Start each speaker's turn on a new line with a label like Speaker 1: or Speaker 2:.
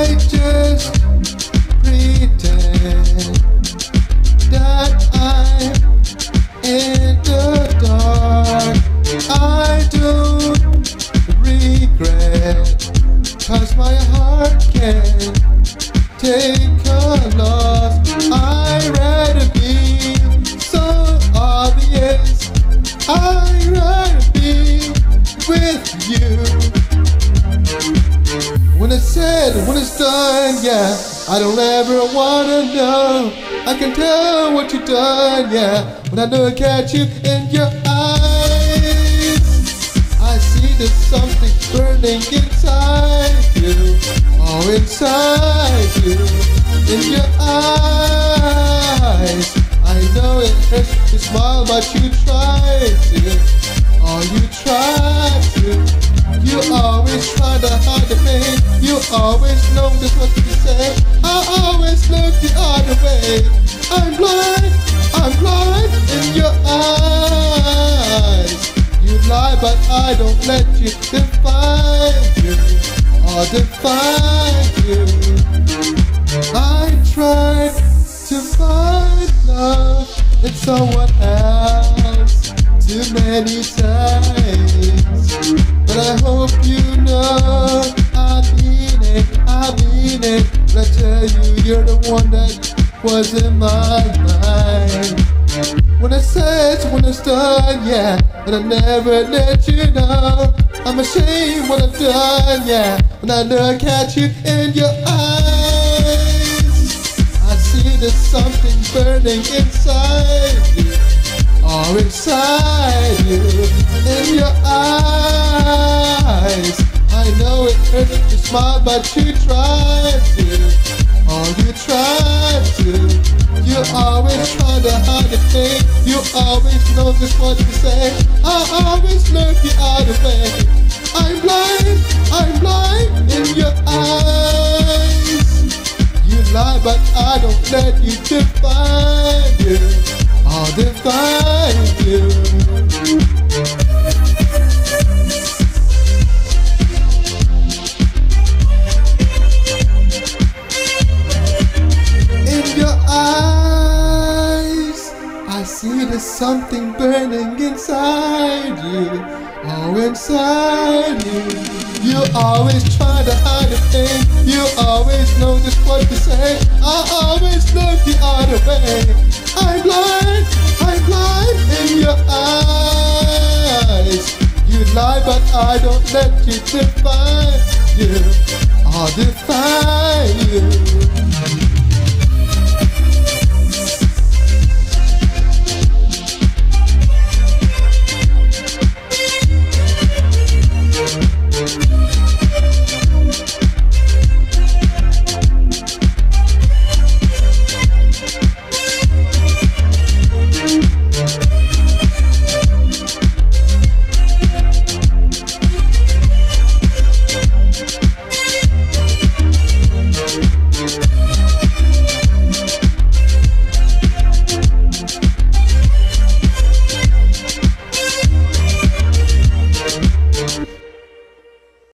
Speaker 1: I just pretend that I'm in the dark. I don't regret, 'cause my heart can't take a loss. I'd rather be so obvious. I'd rather be with you. When it's said, when it's done, yeah, I don't ever wanna know. I can tell what you've done, yeah, when I look at you in your eyes. I see there's something burning inside you, oh, inside you, in your eyes. I know it hurts to smile, but you try to, oh, you try to. You always try to hide the pain. You always know just what to say. I always look the other way. I'm blind in your eyes. You lie, but I don't let you define you, or define you. I tried to find love in someone else too many times, but I hope you know I mean it. When I tell you you're the one that was in my mind. When I said, when it's done, yeah, and I never let you know. I'm ashamed what I've done, yeah, when I look at you in your eyes. I see there's something burning inside you, oh, inside you, in your eyes. I know it hurts to smile, but you try to, oh, you try to. You always try to hide the pain. You always know just what to say. I always look the other way. I'm blind in your eyes. You lie, but I don't let you define you, or define you. I see there's something burning inside you, oh, inside you. You always try to hide the pain. You always know just what to say. I always look the other way. I'm blind in your eyes. You lie, but I don't let you define you, or define you.